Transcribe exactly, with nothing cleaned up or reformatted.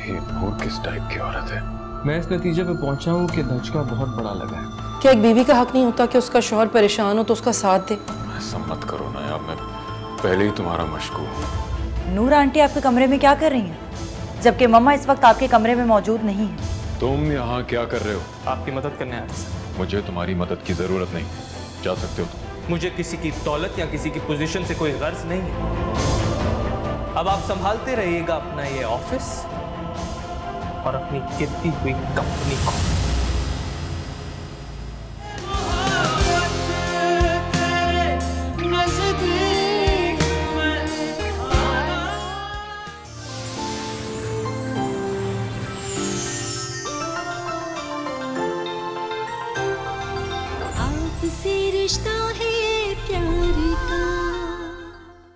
ये नूर किस टाइप की औरत है? मैं इस नतीजे पे पहुंचा हूँ कि धचका बहुत बड़ा लगा है। क्या एक बीवी का हक नहीं होता कि उसका शौहर परेशान हो तो उसका साथ दे? ऐसा मत करो ना यार, मैं पहले ही तुम्हारा मशगूल हूँ। नूर आंटी आपके कमरे में क्या कर रही हैं, जबकि मम्मा इस वक्त आपके कमरे में मौजूद नहीं है? तुम यहाँ क्या कर रहे हो? आपकी मदद करने आया था। मुझे तुम्हारी मदद की जरूरत नहीं, जा सकते हो तुम। मुझे किसी की दौलत या किसी की पोजीशन से कोई गर्ज नहीं है। अब आप संभालते रहिएगा अपना ये ऑफिस और अपनी गिरती हुई कंपनी को।